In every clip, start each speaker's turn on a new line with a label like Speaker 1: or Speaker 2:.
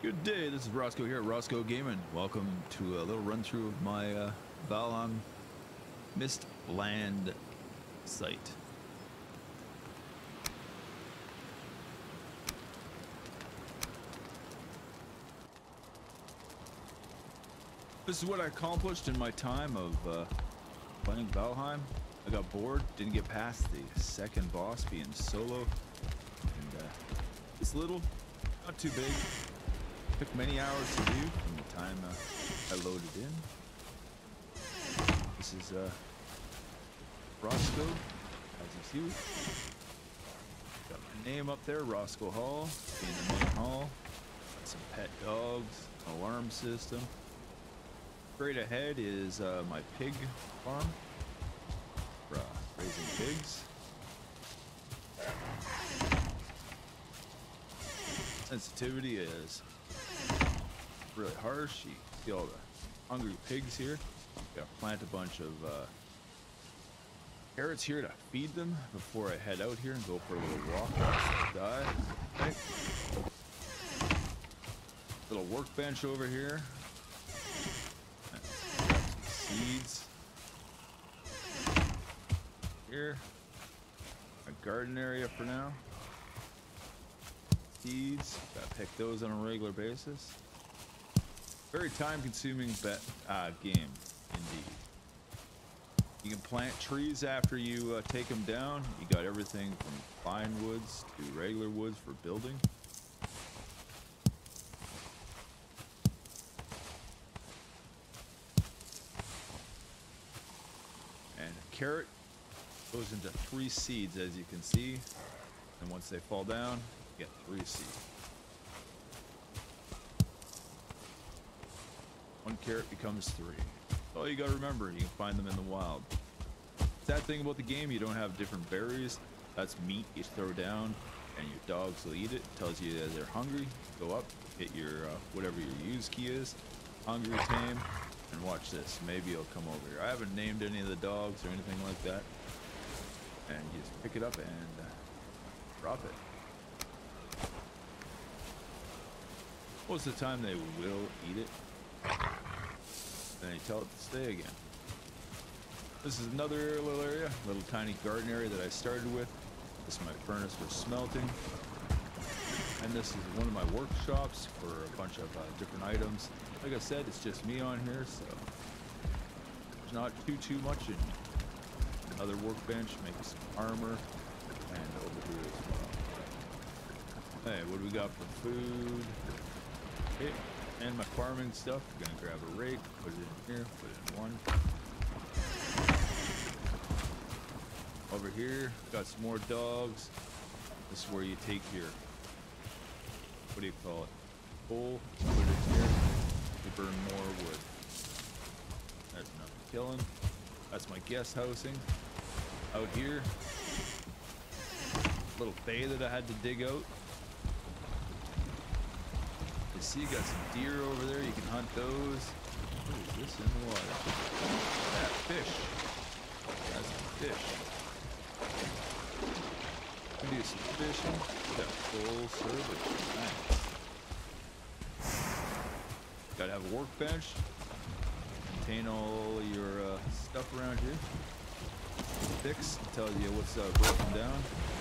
Speaker 1: Good day, this is Roscoe here at ROSCOEgamein. Welcome to a little run through of my Valheim Mist Land site. This is what I accomplished in my time of playing Valheim. I got bored, didn't get past the second boss being solo, and it's little, not too big. Took many hours to do from the time I loaded in. This is Roscoe, as you see. Got my name up there, Roscoe Hall, being the main hall. Got some pet dogs, an alarm system. Straight ahead is my pig farm for raising pigs. Sensitivity is really harsh. You see all the hungry pigs here. Gotta plant a bunch of carrots here to feed them before I head out here and go for a little walk. Die. Okay. Little workbench over here. Some seeds. Here. My garden area for now. Seeds. Gotta pick those on a regular basis. Very time-consuming game, indeed. You can plant trees after you take them down. You got everything from fine woods to regular woods for building. And a carrot goes into 3 seeds, as you can see. And once they fall down, you get 3 seeds. 1 carrot becomes 3. All you gotta remember, you can find them in the wild. Sad thing about the game, you don't have different berries. That's meat you throw down, and your dogs will eat it. Tells you that they're hungry. Go up, hit your whatever your use key is. Hungry, tame, and watch this. Maybe it'll come over here. I haven't named any of the dogs or anything like that. And you just pick it up and drop it. Most of the time they will eat it. Then you tell it to stay again. This is another little area, little tiny garden area that I started with. This is my furnace for smelting. And this is one of my workshops for a bunch of different items. Like I said, it's just me on here, so there's not too much in here. Another workbench, making some armor, and over here as well. Hey, what do we got for food? Okay. And my farming stuff, I'm gonna grab a rake, put it in here, put it in one. Over here, got some more dogs. This is where you take your, what do you call it? Coal, put it in here, you burn more wood. That's enough killing. That's my guest housing. Out here, little bay that I had to dig out. See, you got some deer over there. You can hunt those. What is this in the water? That fish. That's some fish. We can do some fishing. Got full service. Nice. Gotta have a workbench. Contain all your stuff around here. Fix tells you what's broken down.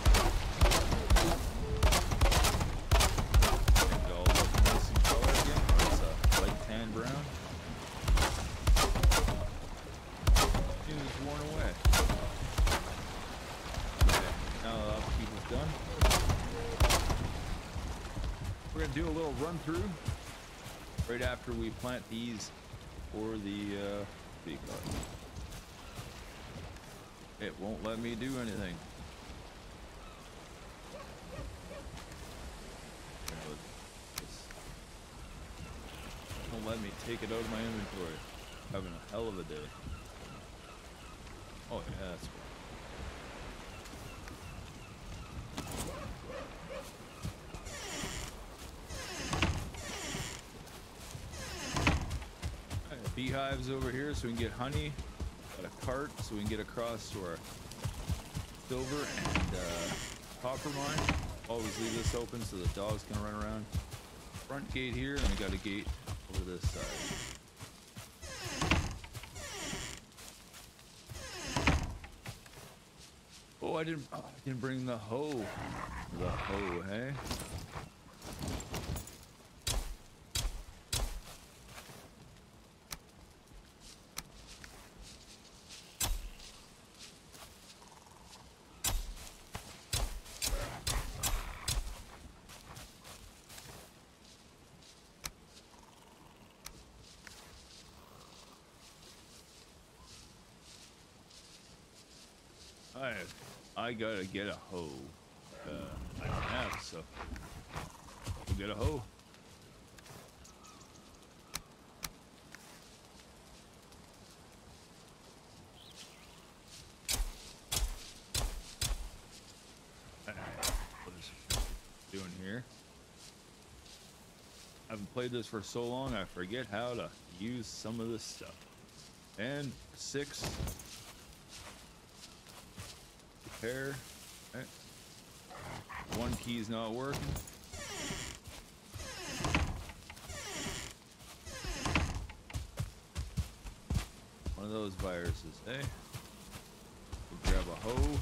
Speaker 1: And brown. It was worn away. Okay, now the upkeep is done. We're gonna do a little run through right after we plant these for the bee card. It won't let me do anything. Won't let me take it out of my inventory. Having a hell of a day. Oh yeah, that's cool. Right, beehives over here so we can get honey. Got a cart so we can get across to our silver and copper mine. Always leave this open so the dogs can run around. Front front gate here, and I got a gate over this side. Oh, I didn't bring the hoe. The hoe, hey? I gotta get a hoe. I don't have, so we'll get a hoe. What is it doing here? I haven't played this for so long, I forget how to use some of this stuff. And 6. Repair. Okay. One key's not working. One of those viruses, eh? We'll grab a hoe.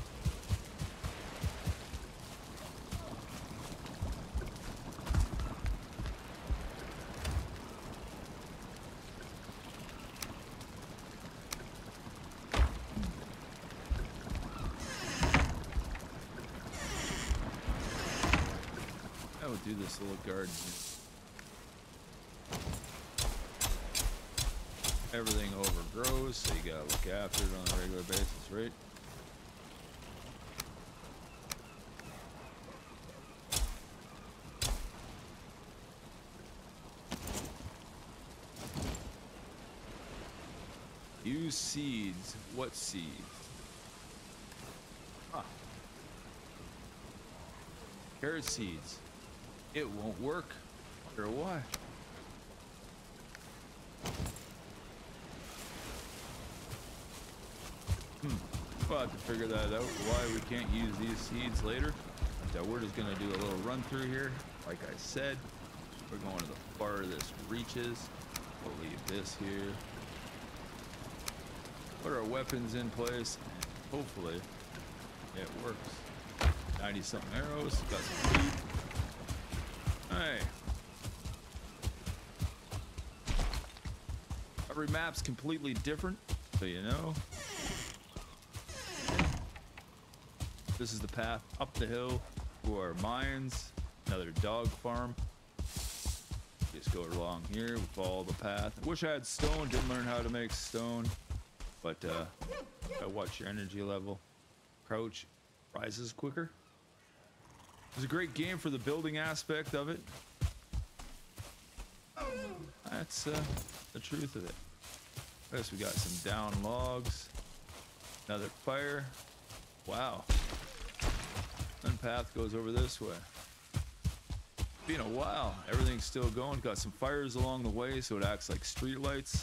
Speaker 1: Do this little garden here. Everything overgrows, so you gotta look after it on a regular basis, right? Use seeds. What seeds? Ah. Carrot seeds. It won't work. Wonder why. We'll have to figure that out, why we can't use these seeds later. So we're just gonna do a little run through here. Like I said, we're going to the farthest reaches. We'll leave this here. Put our weapons in place, and hopefully it works. 90 something arrows, got some food. Hey. Every map's completely different, so you know. This is the path up the hill to our mines, another dog farm. Just go along here, we follow the path. I wish I had stone, didn't learn how to make stone, but gotta watch your energy level. Crouch rises quicker. It's a great game for the building aspect of it. That's the truth of it. I guess we got some down logs. Another fire. Wow. One path goes over this way. Been a while. Everything's still going. Got some fires along the way, so it acts like street lights.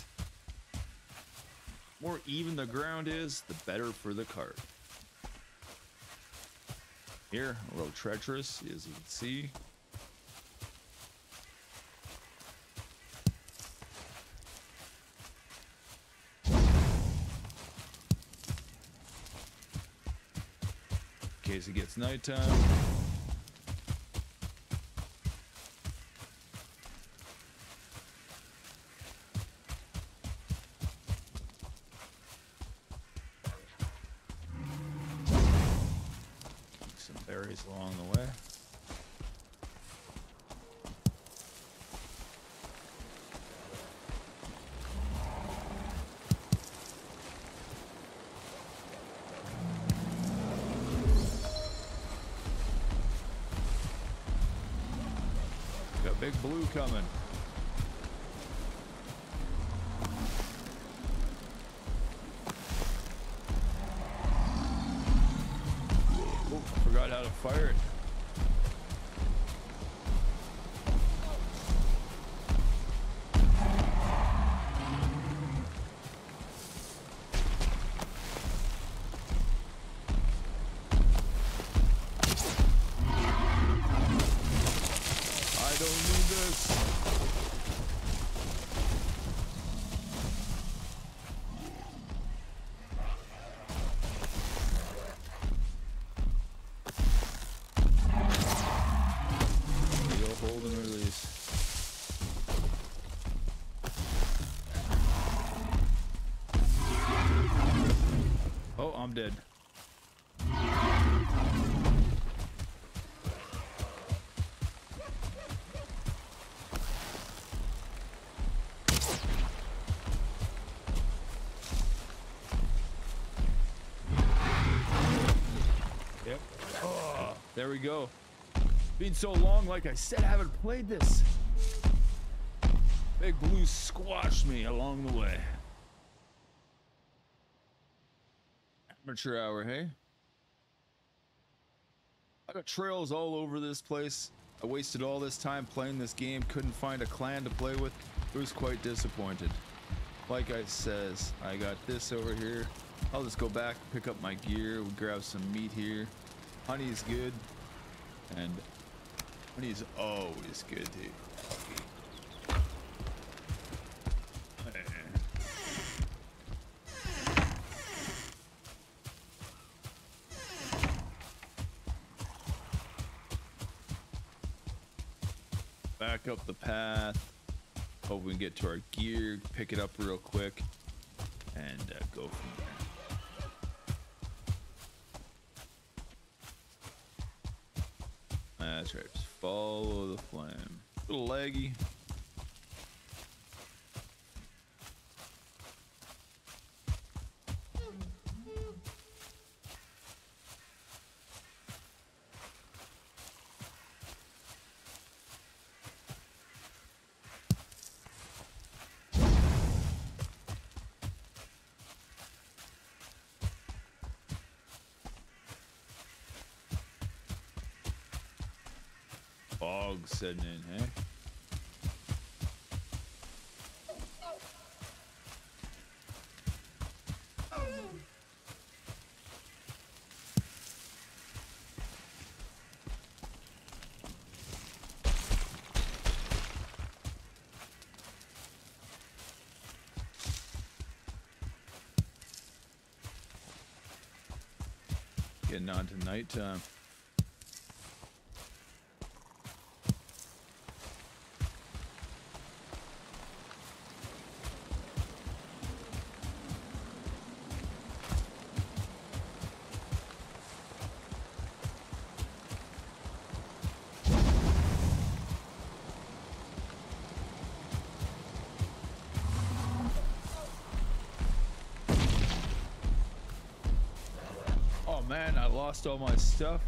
Speaker 1: More even the ground is, the better for the cart. Here, a little treacherous, as you can see. In case it gets nighttime. Some berries along the way. Big blue coming. Oh, forgot how to fire it. I don't need this. There we go. Been so long, like I said, I haven't played this. Big Blue squashed me along the way. Amateur hour, hey? I got trails all over this place. I wasted all this time playing this game, couldn't find a clan to play with. It was quite disappointed. Like I says, I got this over here. I'll just go back, pick up my gear, we'll grab some meat here. Honey's good. And honey's always good, dude. Back up the path. Hope we can get to our gear, pick it up real quick, and go from there. That's right, just follow the flame. A little laggy. Fog setting in, hey? Getting on to nighttime. Man, I lost all my stuff.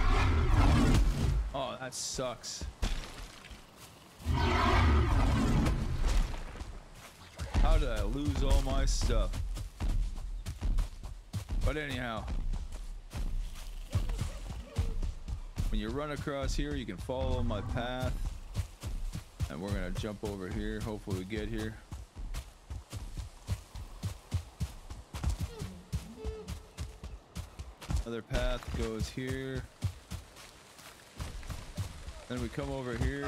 Speaker 1: Oh, that sucks. How did I lose all my stuff? But anyhow, when you run across here, you can follow my path. And we're gonna jump over here. Hopefully we get here. Another path goes here. Then we come over here.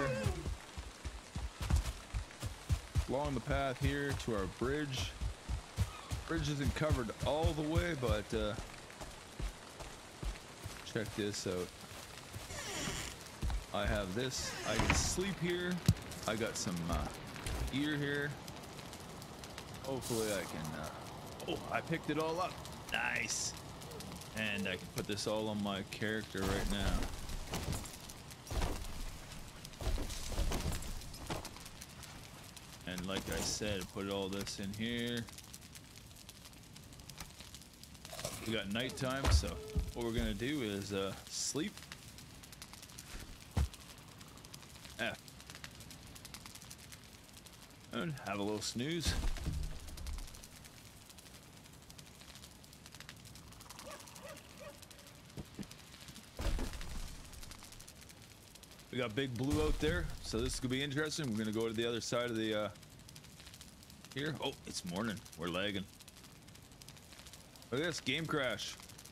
Speaker 1: Along the path here to our bridge. Bridge isn't covered all the way, but check this out. I have this. I can sleep here. I got some gear here. Hopefully I can... oh, I picked it all up. Nice. And I can put this all on my character right now. And like I said, put all this in here. We got nighttime, so what we're gonna do is sleep. And have a little snooze. We got Big Blue out there, so this is gonna be interesting. We're gonna go to the other side of the here. Oh, it's morning. We're lagging. Look at this game crash.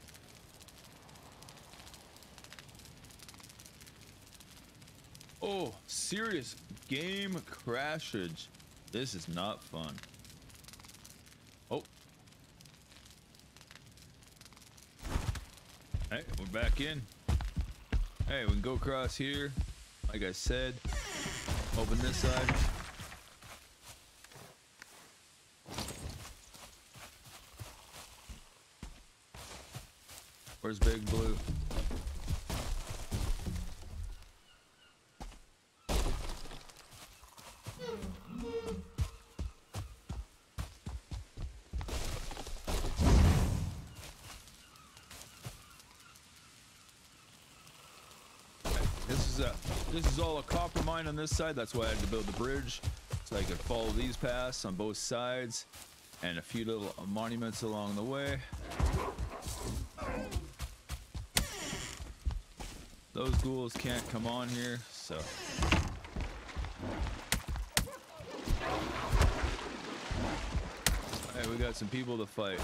Speaker 1: Oh, serious game crashage. This is not fun. Oh. Hey, we're back in. Hey, we can go across here. Like I said, open this side. Where's Big Blue? This is all a copper mine on this side. That's why I had to build the bridge, so I could follow these paths on both sides, and a few little monuments along the way. Those ghouls can't come on here, so. Alright, we got some people to fight.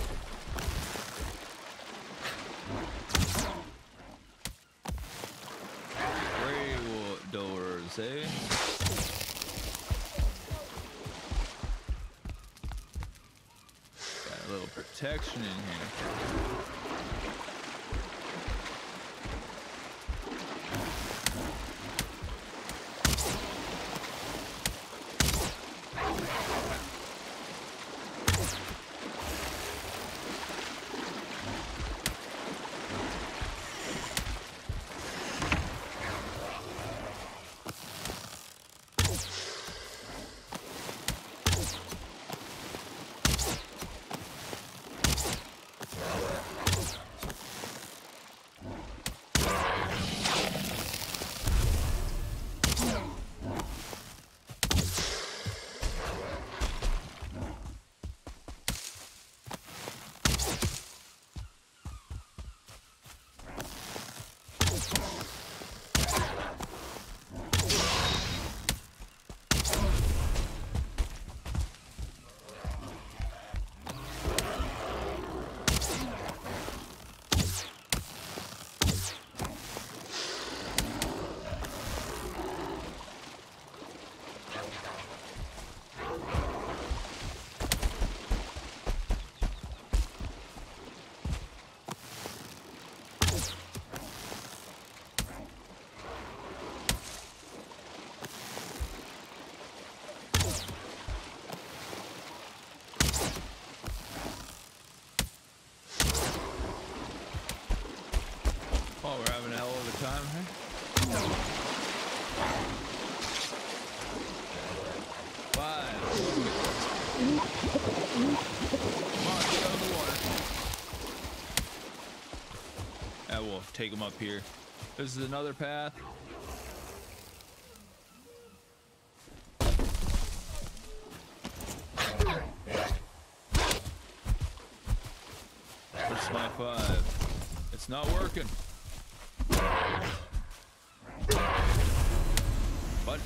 Speaker 1: Doors, eh? Got a little protection in here. Oh, we're having a hell of a time, huh? Five. Come on, get out of the water. And we'll take them up here. This is another path. Where's my 5? It's not working. But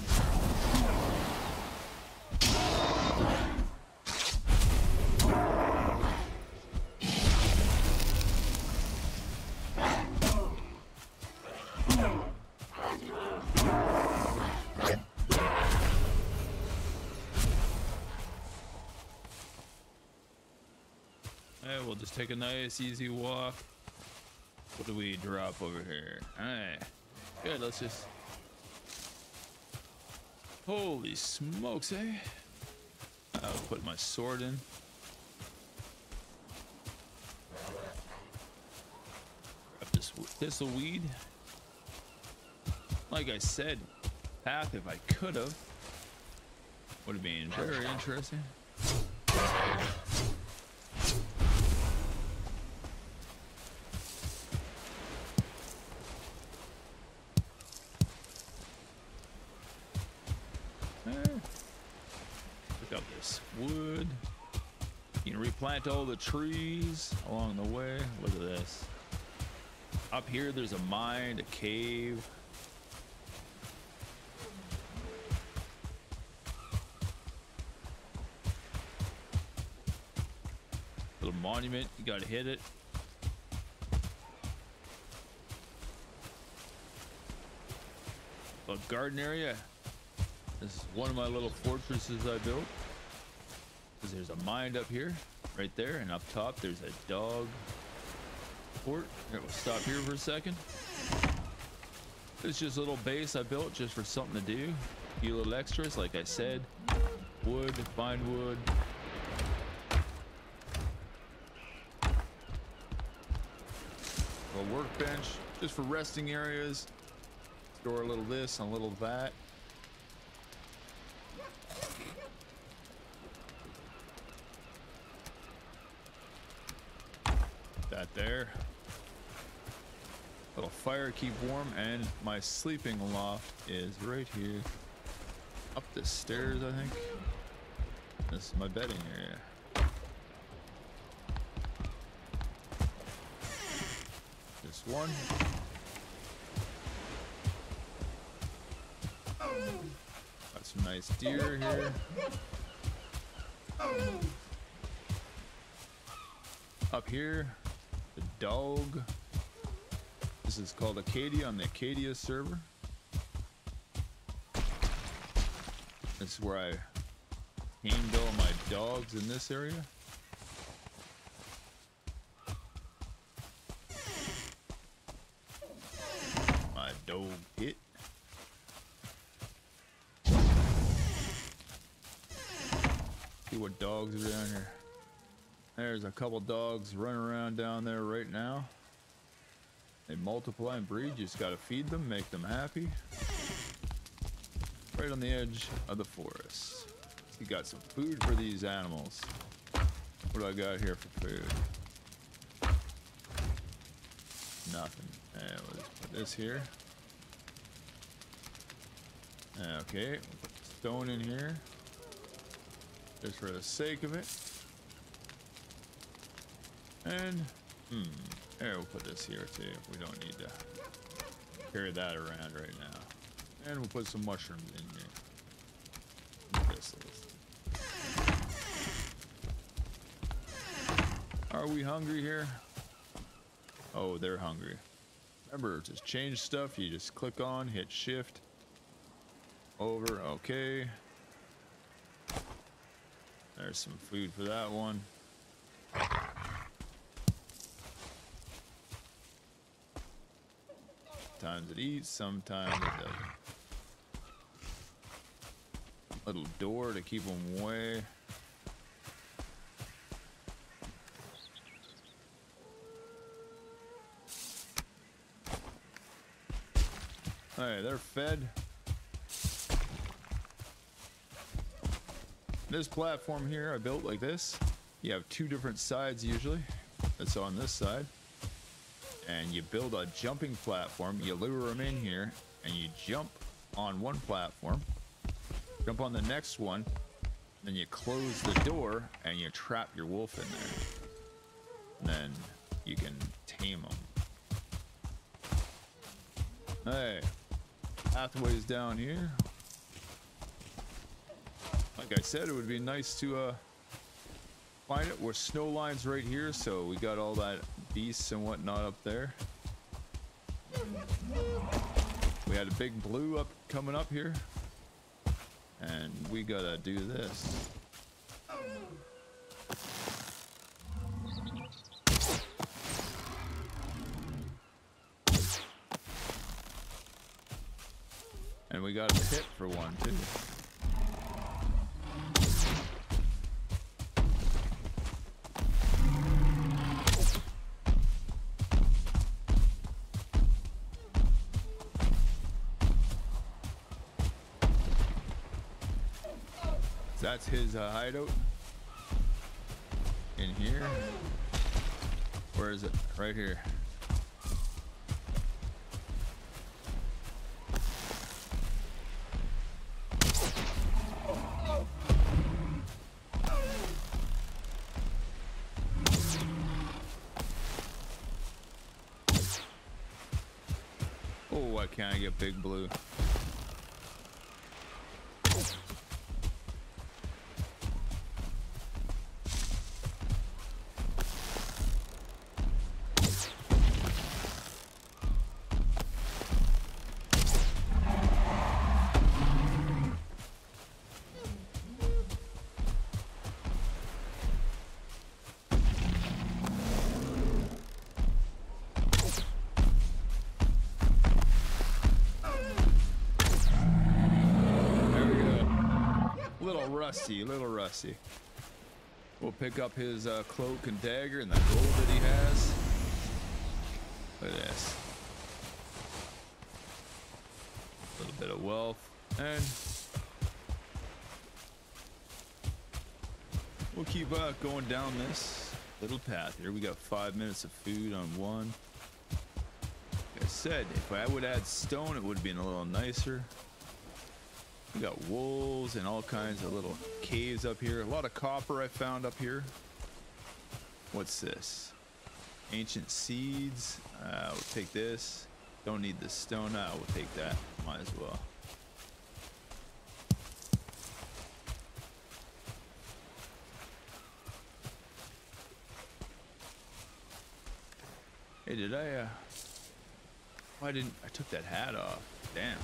Speaker 1: hey, we'll just take a nice easy walk. What do we drop over here? Alright. Good, let's just. Holy smokes, eh? I'll put my sword in. Grab this thistleweed. Like I said, path if I could have. Would have been very interesting. Pick up this wood. You can replant all the trees along the way. Look at this. Up here there's a mine, a cave. Little monument, you gotta hit it. A garden area. This is one of my little fortresses I built. Because there's a mine up here, right there, and up top there's a dog fort. Here, we'll stop here for a second. It's just a little base I built just for something to do. A few little extras, like I said. Wood, find wood. A workbench, just for resting areas. Store a little this and a little that. That there. Little fire, keep warm, and my sleeping loft is right here. Up the stairs, I think. This is my bedding area. This one. Got some nice deer here. Up here, the dog. This is called Acadia on the Acadia server. This is where I tamed all my dogs in this area. My dog pit. See what dogs are down here. There's a couple dogs running around down there right now. They multiply and breed. You just gotta feed them, make them happy. Right on the edge of the forest. You got some food for these animals. What do I got here for food? Nothing. And we'll just put this here. Okay, we'll put the stone in here. Just for the sake of it. And, there, we'll put this here too. We don't need to carry that around right now. And we'll put some mushrooms in here. Thistles. Are we hungry here? Oh, they're hungry. Remember, to change stuff, you just click on, hit shift, over, okay. There's some food for that one. Sometimes it eats, sometimes it doesn't. Little door to keep them away. Alright, they're fed. This platform here I built like this. You have two different sides usually. That's on this side. And you build a jumping platform. You lure them in here and you jump on one platform. Jump on the next one. Then you close the door and you trap your wolf in there. And then you can tame them. Hey, pathways down here. Like I said, it would be nice to find it. We're snow lines right here, so we got all that beasts and whatnot up there. We had a big blue up coming up here, and we gotta do this. And we got a pit for one too. That's his hideout in here. Where is it? Right here. Oh, why can't I get Big Blue? Little rusty. We'll pick up his cloak and dagger and the gold that he has. Look at this. A little bit of wealth, and we'll keep going down this little path here. We got 5 minutes of food on one. Like I said, if I would add stone, it would have been a little nicer. We got wolves and all kinds of little caves up here. A lot of copper I found up here. What's this? Ancient seeds. We'll take this. Don't need the stone. We'll take that. Might as well. Hey, did I why didn't I took that hat off? Damn.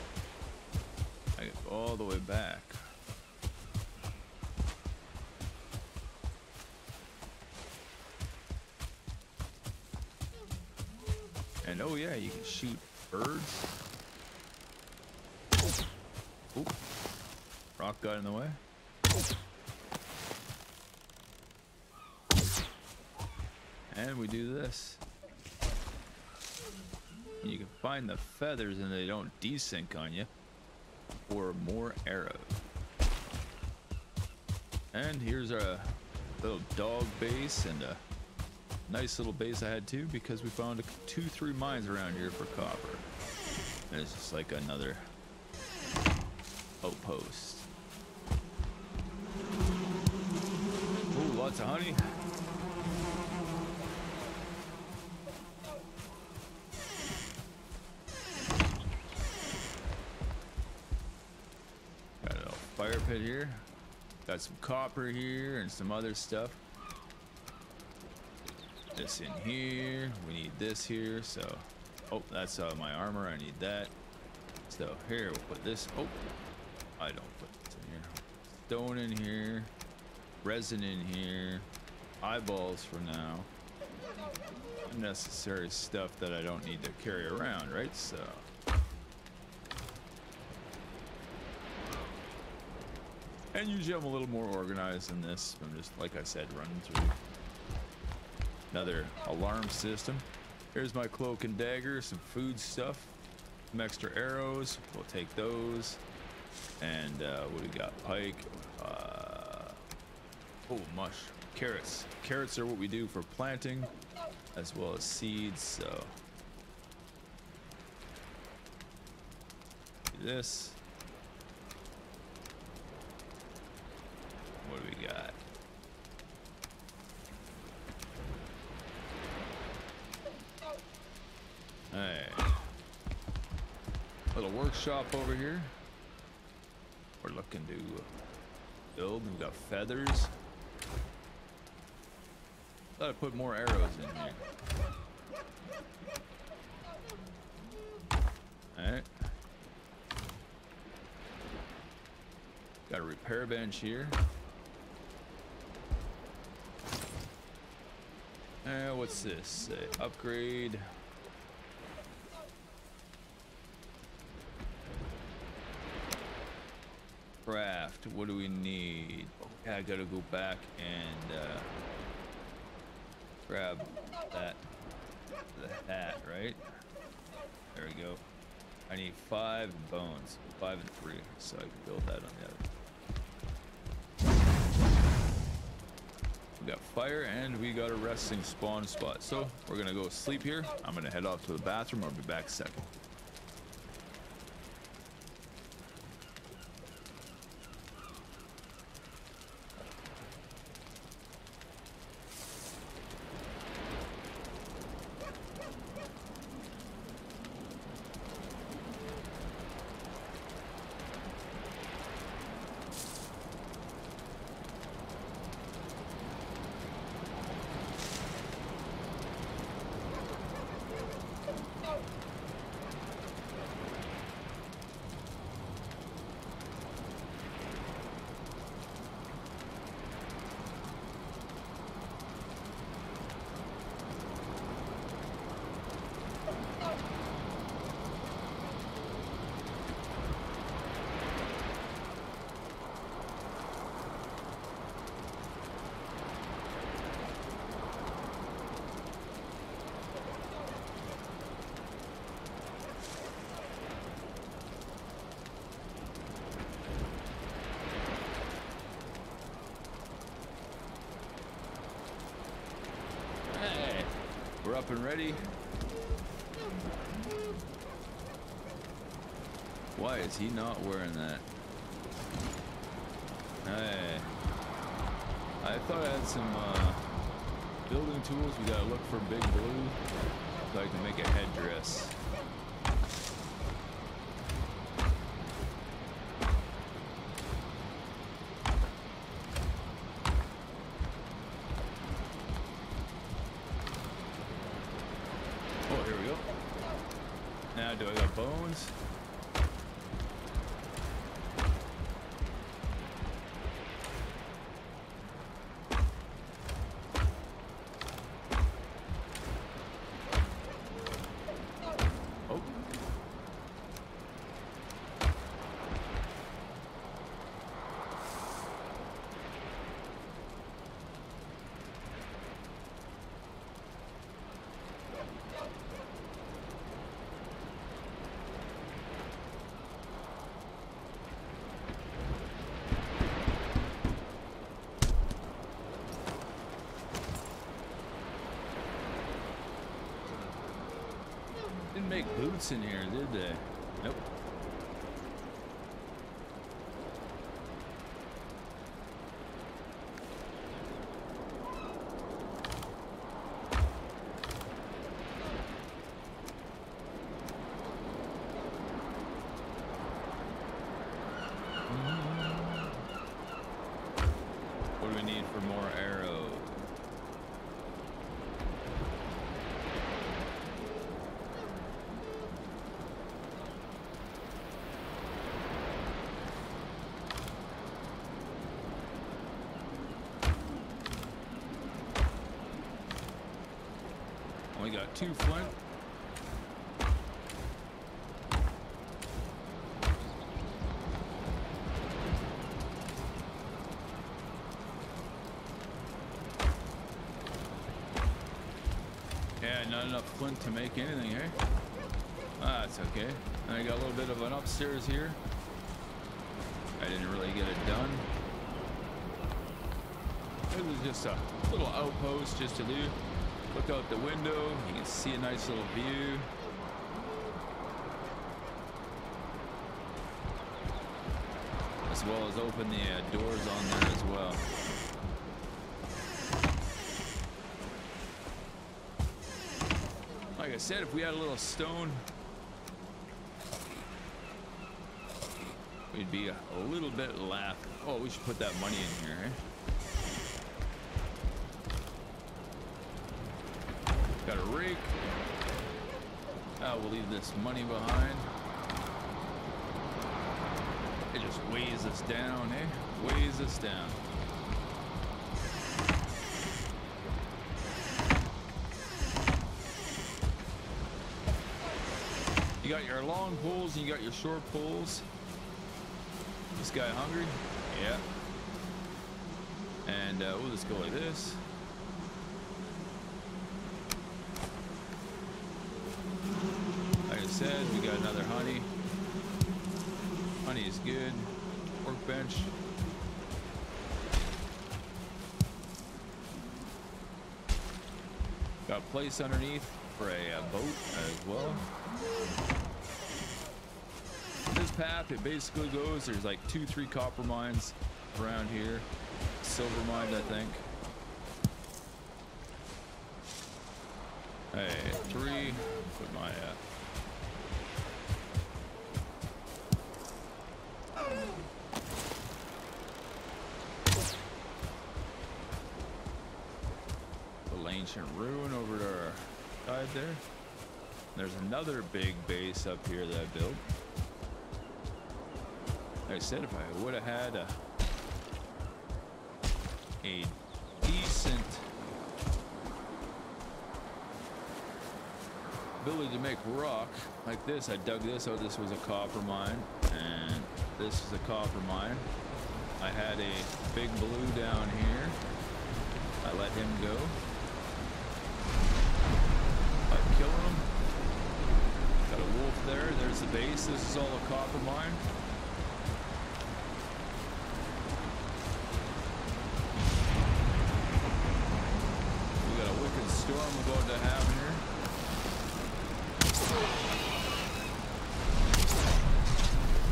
Speaker 1: I got all the way back. And oh yeah, you can shoot birds. Oop. Rock got in the way. And we do this. You can find the feathers and they don't desync on you. Or more arrows. And here's our little dog base and a nice little base I had too, because we found 2-3 mines around here for copper. And it's just like another outpost. Ooh, lots of honey. Got a little fire pit here. Got some copper here and some other stuff. This in here. We need this here. So, oh, that's my armor. I need that. So here we'll put this. Oh, I don't put this in here. Stone in here. Resin in here. Eyeballs for now. Unnecessary stuff that I don't need to carry around, right? So. And usually I'm a little more organized than this. I'm just, like I said, running through. Another alarm system. Here's my cloak and dagger, some food stuff, some extra arrows. We'll take those. And what do we got? Pike. Oh, mush. Carrots. Carrots are what we do for planting, as well as seeds. So do this. What do we got? Hey, little workshop over here. We're looking to build. We've got feathers. Thought I'd put more arrows in here. Alright. Got a repair bench here. What's this? Upgrade. Craft. What do we need? Okay, I gotta go back and grab that. The hat, right? There we go. I need 5 bones. 5 and 3, so I can build that on the other. We got fire and we got a resting spawn spot. So we're gonna go sleep here. I'm gonna head off to the bathroom. I'll be back second. We're up and ready. Why is he not wearing that? Hey. I thought I had some building tools. We gotta look for Big Blue so I can make a headdress. Oh, here we go. Now, do I got bones? Didn't make boots in here, did they? Nope. What do we need for more arrows? We got 2 flint. Yeah, not enough flint to make anything, eh? Ah, that's okay. And I got a little bit of an upstairs here. I didn't really get it done. It was just a little outpost just to do. Look out the window, you can see a nice little view. As well as open the doors on there as well. Like I said, if we had a little stone, we'd be a little bit laughing. Oh, we should put that money in here, eh? Got a rake. We'll leave this money behind. It just weighs us down, eh? Weighs us down. You got your long poles and you got your short poles. This guy hungry? Yeah. And we'll just go like this. Said we got another honey. Honey is good. Workbench. Got a place underneath for a boat as well. This path, it basically goes, there's like 2-3 copper mines around here. Silver mine, I think. Hey, 3. Put my ancient ruin over to our side there. There's another big base up here that I built. Like I said, if I would have had a decent ability to make rock like this, I dug this out. This was a copper mine, and this is a copper mine. I had a Big Blue down here. I let him go. I'm killing him. Got a wolf there. There's the base. This is all a copper mine. We got a wicked storm about to happen here.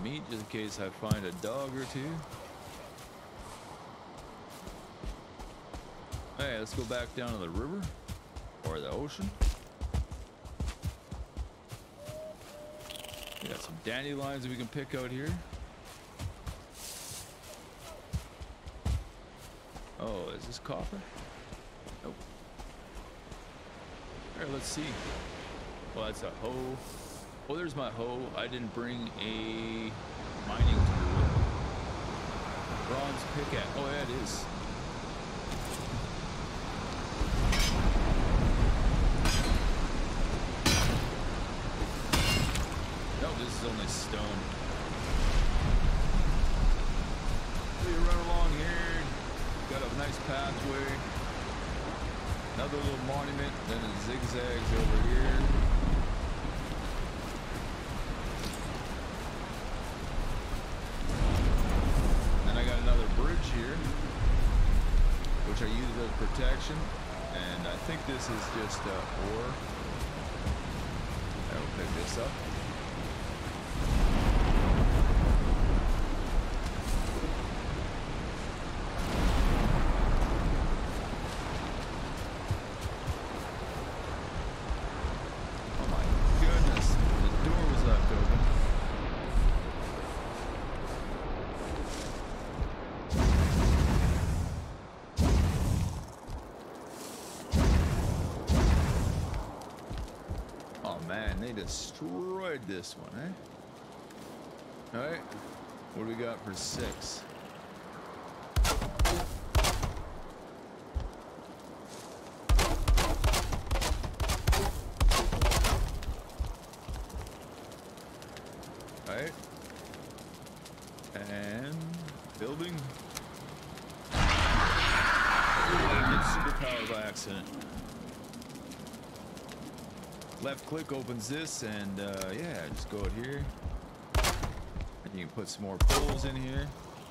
Speaker 1: meat just in case I find a dog or two. Hey, let's go back down to the river or the ocean. We got some dandelions that we can pick out here. Oh, is this copper? Nope. Here, let's see. Well, that's a hoe. Oh, there's my hoe. I didn't bring a mining tool. Bronze pickaxe. Oh, yeah, it is. No, this is only stone. We run along here. Got a nice pathway. Another little monument. Then it zigzags over here. Then I got another bridge here, which I use as protection. And I think this is just ore. I will pick this up. Destroyed this one, eh? All right, what do we got for 6? All right, and building. I get superpower by accident. Left click opens this, and yeah, just go out here. And you can put some more poles in here.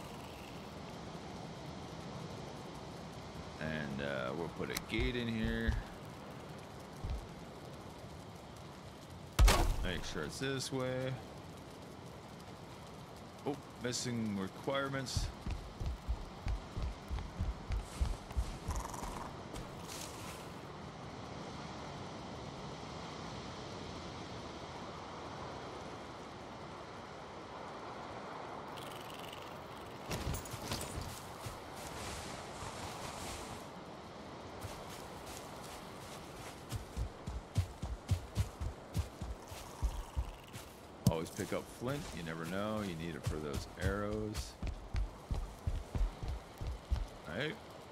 Speaker 1: And we'll put a gate in here. Make sure it's this way. Oh, missing requirements. Always pick up flint. You never know. You need it for those arrows. All right.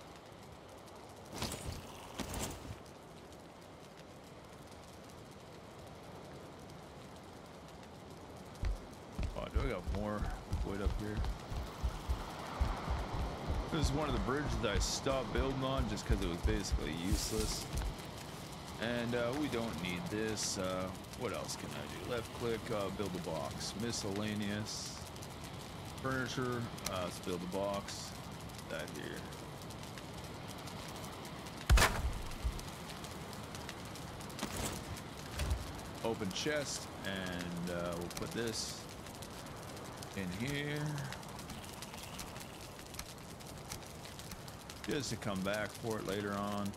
Speaker 1: Oh, do I got more wood up here? This is one of the bridges that I stopped building on just because it was basically useless. And we don't need this. What else can I do? Left click, build a box. Miscellaneous. Furniture, let's build a box. That here. Open chest, and we'll put this in here. Just to come back for it later on.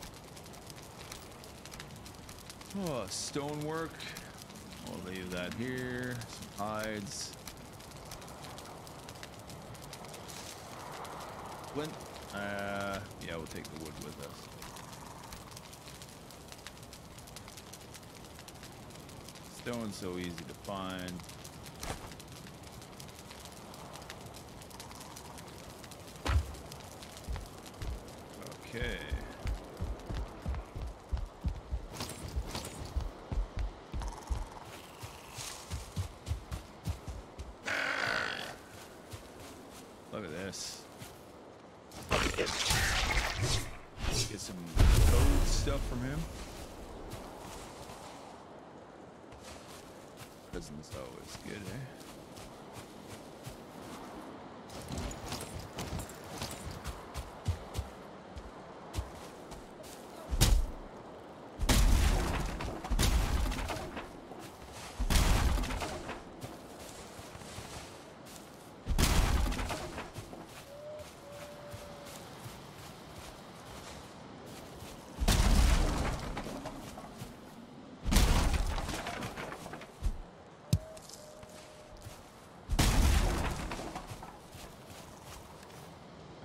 Speaker 1: Oh, stonework. We'll leave that here. Some hides. Flint. Yeah, we'll take the wood with us. Stone's so easy to find. Okay. Look at this. Get some code stuff from him. Prison's always good, eh?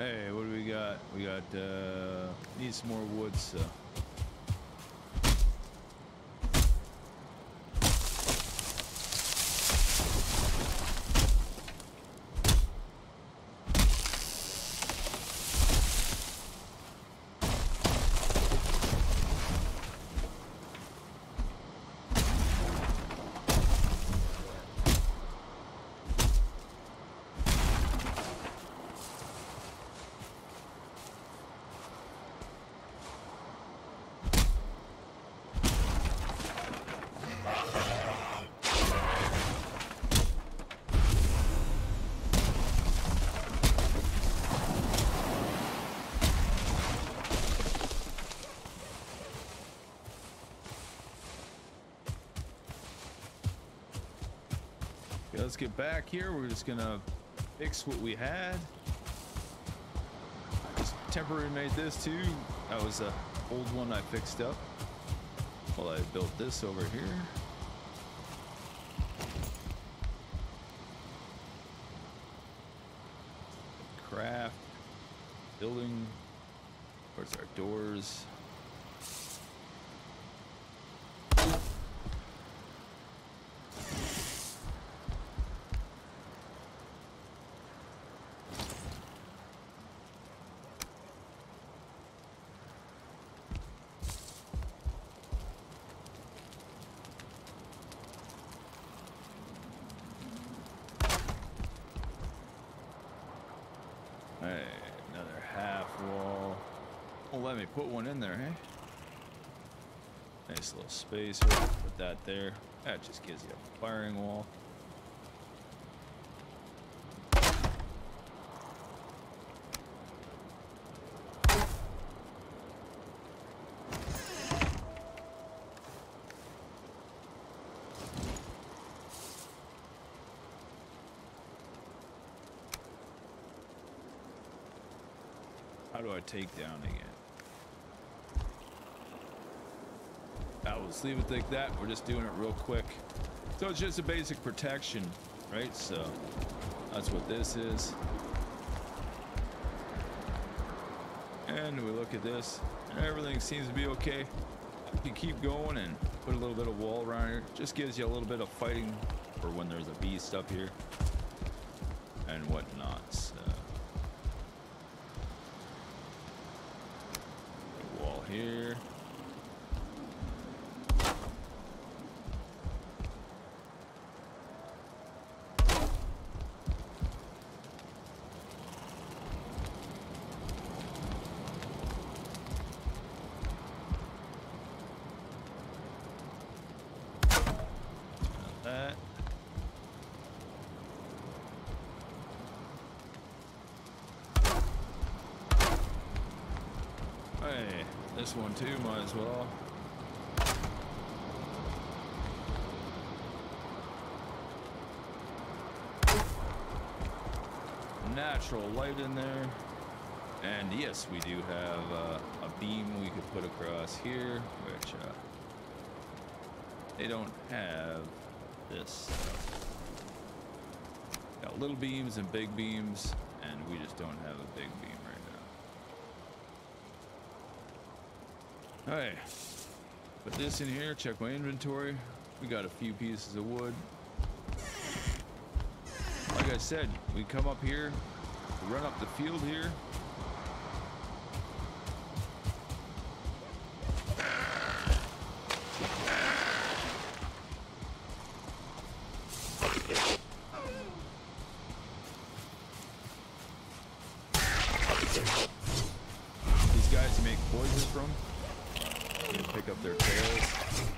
Speaker 1: Hey, what do we got? We got need some more wood, so. Let's get back here. We're just gonna fix what we had. Just temporary made this too. That was a old one I fixed up. Well, I built this over here. Craft, building. Where's our doors? Another half wall. Oh, let me put one in there, hey? Nice little space. Put that there. That just gives you a firing wall. How do I take down again? Let's leave it like that. We're just doing it real quick. So it's just a basic protection, right? So that's what this is. And we look at this, and everything seems to be okay. You can keep going and put a little bit of wall around here. Just gives you a little bit of fighting for when there's a beast up here and whatnot. So wall here. That. Hey, this one too, might as well. Natural light in there. And yes, we do have a beam we could put across here, which they don't have this. Got little beams and big beams, and we just don't have a big beam right now. All right, put this in here, check my inventory. We got a few pieces of wood. Like I said, we come up here, run up the field here. These guys you make poison from, you can pick up their tails.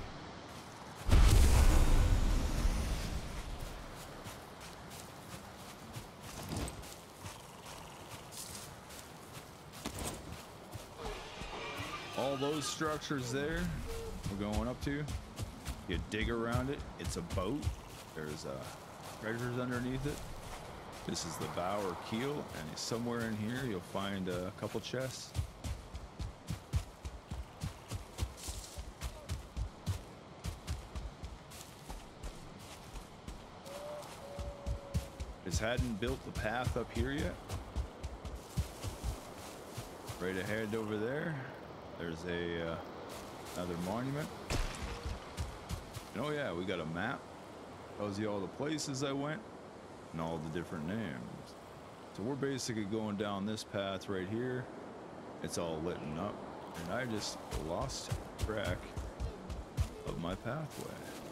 Speaker 1: All those structures there we're going up to, you dig around it, it's a boat. There's treasures underneath it. This is the bow or keel, and somewhere in here you'll find a couple chests. Just hadn't built the path up here yet. Right ahead over there, there's a another monument. And oh yeah, we got a map. Tells you all the places I went and all the different names. So we're basically going down this path right here. It's all lit up, and I just lost track of my pathway.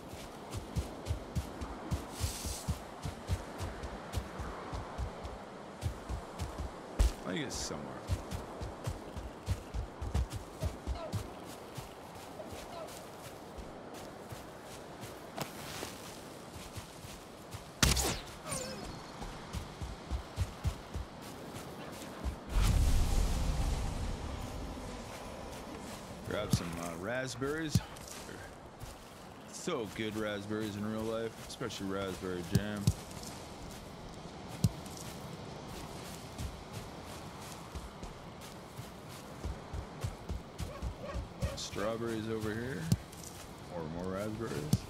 Speaker 1: I think it's somewhere. Grab some raspberries. So good, raspberries in real life, especially raspberry jam. Strawberries over here, or more raspberries.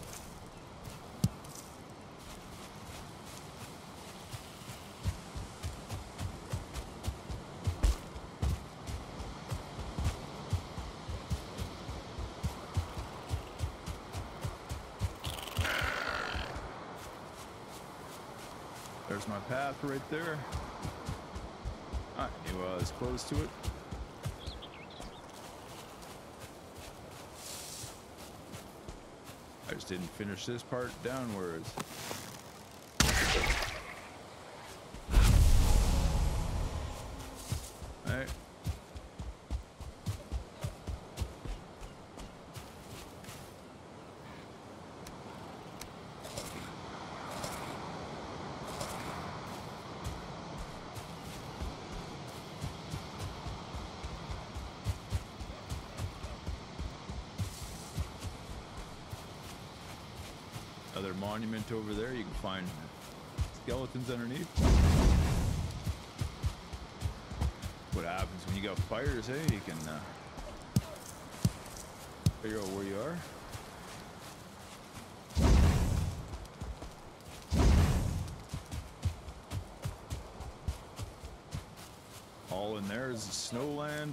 Speaker 1: There's my path right there. I knew I was close to it. I just didn't finish this part downwards. All right. Another monument over there. You can find skeletons underneath. What happens when you got fires, eh? You can figure out where you are. All in there is the snowland.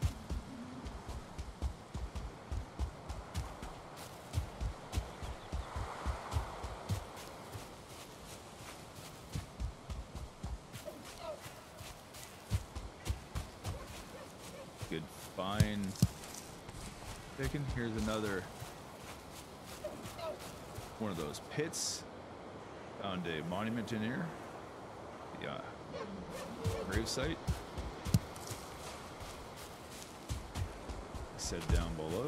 Speaker 1: Good, fine picking. Here's another one of those pits. Found a monument in here. Yeah, grave site. Set down below.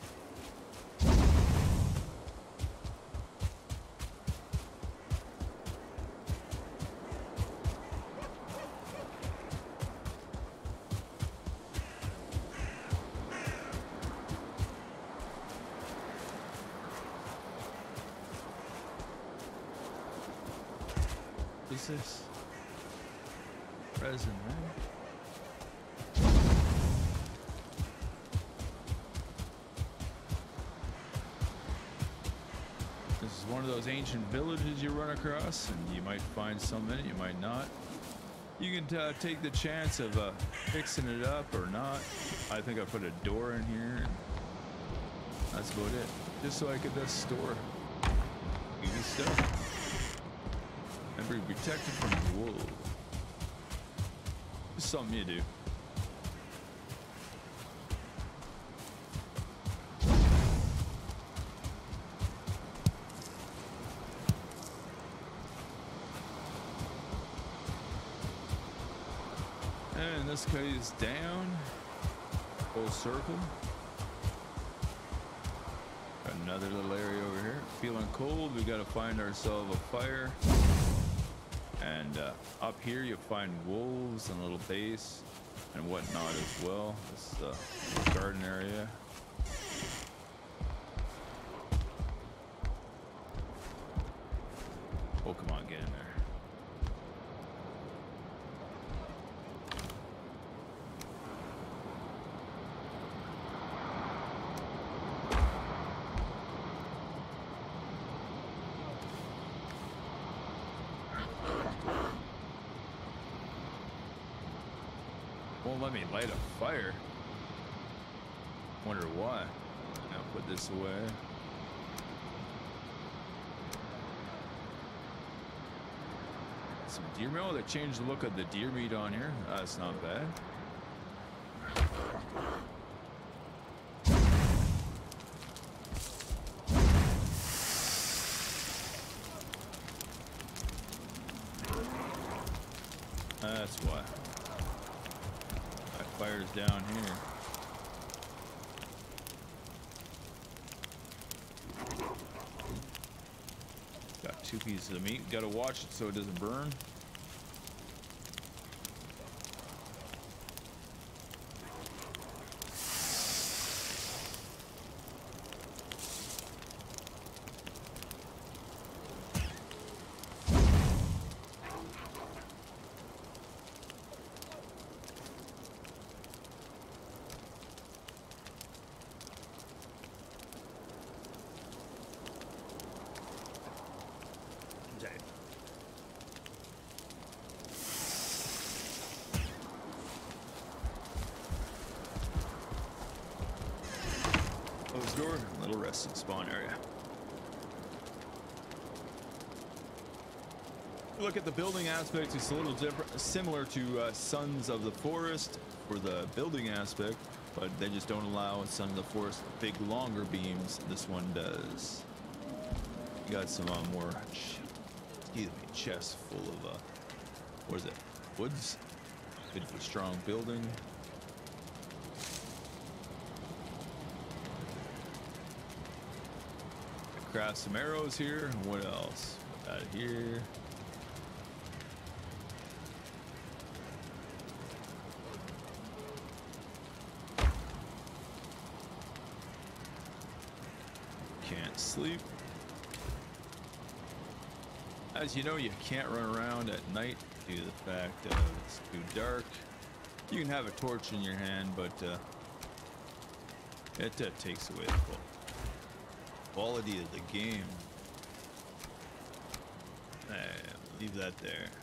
Speaker 1: What's this? Resin, man. This is one of those ancient villages you run across, and you might find some in it, you might not. You can take the chance of fixing it up or not. I think I put a door in here, and that's about it. Just so I could store easy stuff. And be protected from wolves. It's something you do. And this goes down, full circle. Got another little area over here. Feeling cold, we gotta find ourselves a fire. And up here you'll find wolves and a little base and whatnot as well. This garden area. Oh, come on, get in there. Won't let me light a fire. Wonder why. Now put this away. Some deer meat. Oh, they changed the look of the deer meat on here. That's not bad. That's why. My fire's down here. Got 2 pieces of meat. Gotta watch it so it doesn't burn. Door, little resting spawn area. Look at the building aspect. It's a little different, similar to Sons of the Forest for the building aspect, but they just don't allow Sons of the Forest big, longer beams. This one does. You got some more, excuse me, chests full of what is it? Woods. Good for strong building. Craft some arrows here. What else? Put that here. Can't sleep. As you know, you can't run around at night due to the fact that it's too dark. You can have a torch in your hand, but it takes away the quality of the game. Leave that there.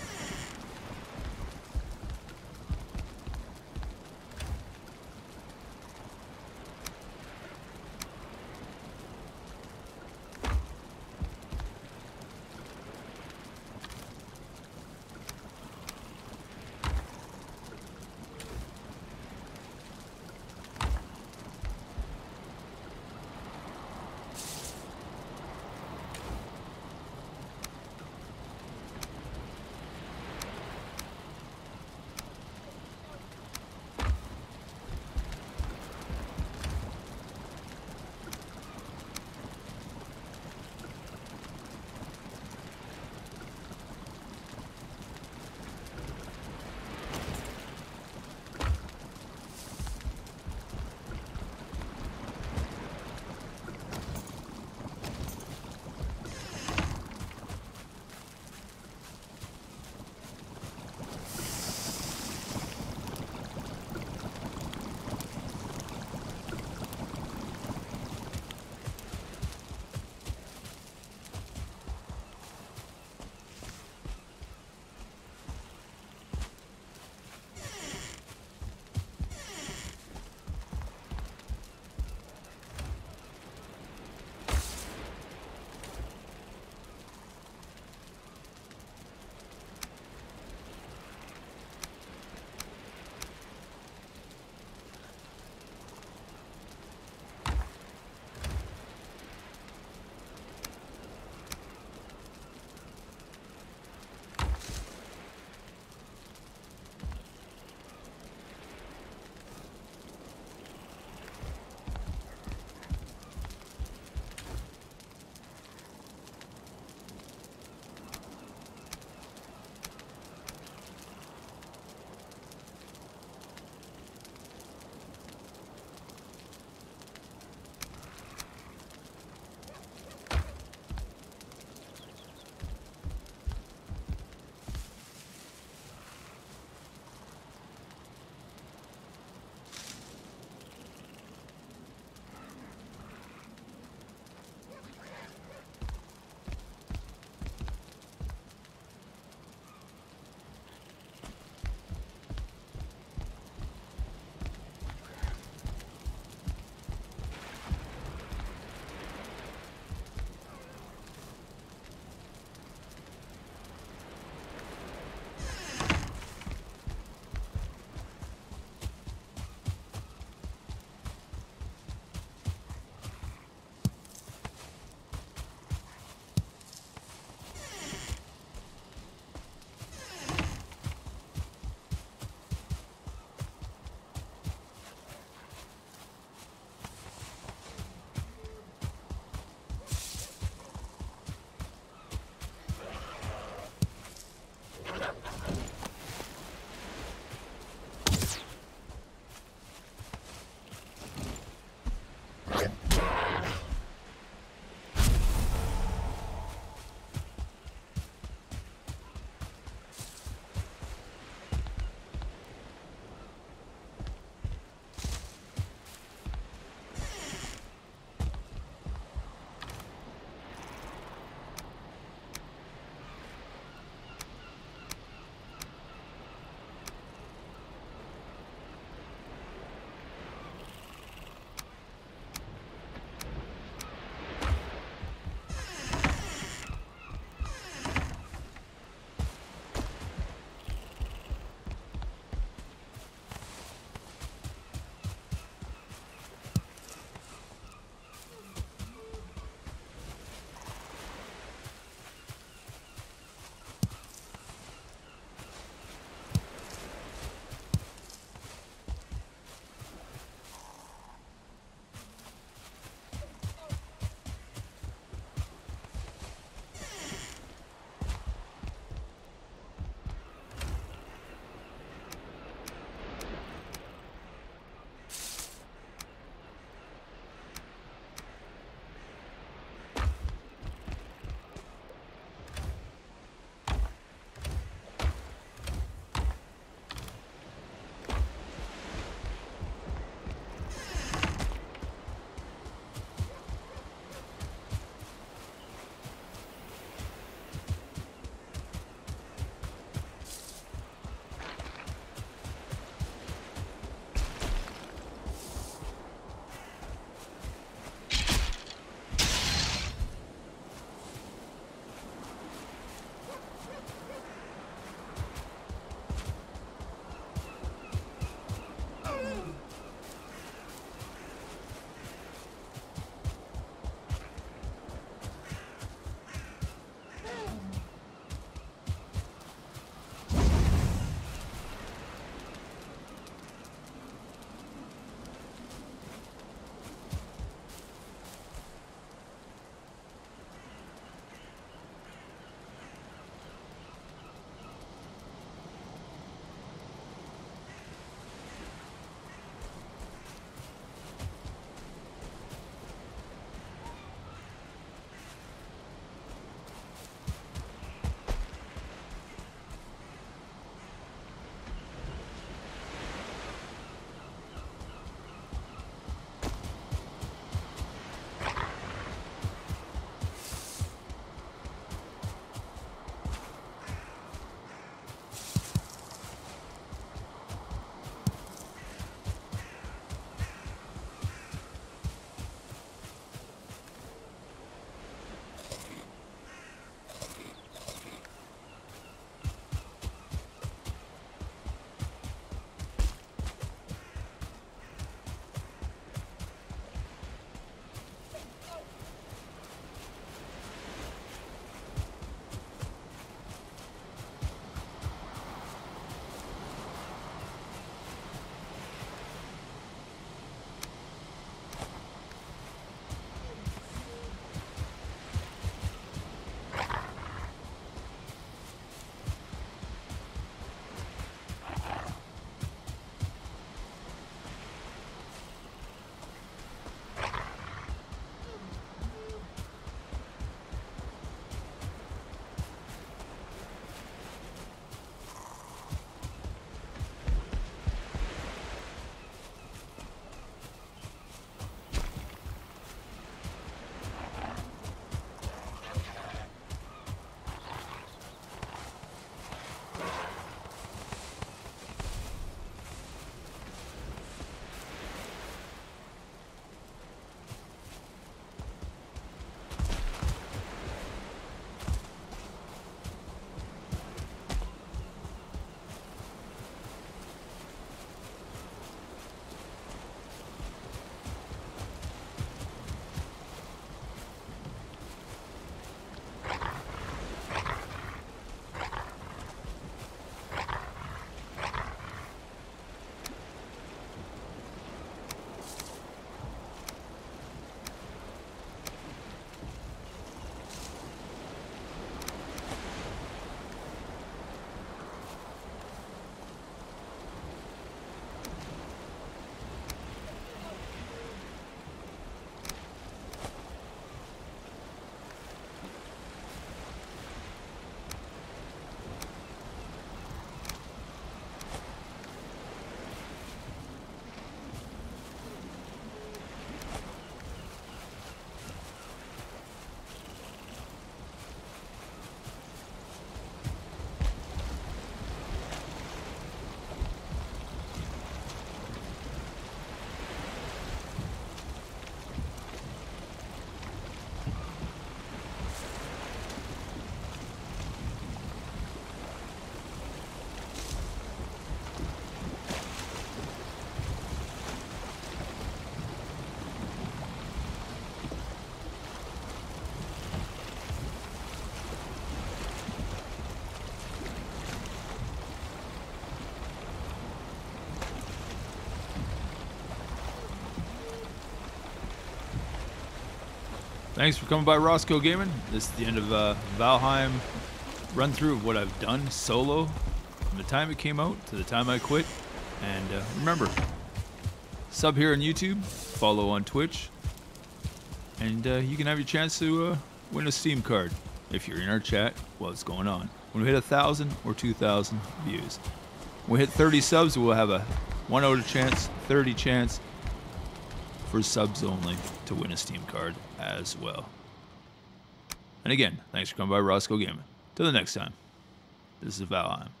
Speaker 1: Thanks for coming by ROSCOEgamein. This is the end of Valheim run through of what I've done solo from the time it came out to the time I quit. And remember, sub here on YouTube, follow on Twitch, and you can have your chance to win a Steam card if you're in our chat while it's going on. When we hit 1,000 or 2,000 views. When we hit 30 subs, we'll have a 1 out of chance, 30 chance for subs only to win a Steam card as well. And again, thanks for coming by ROSCOEgamein. Till the next time, this is Valheim.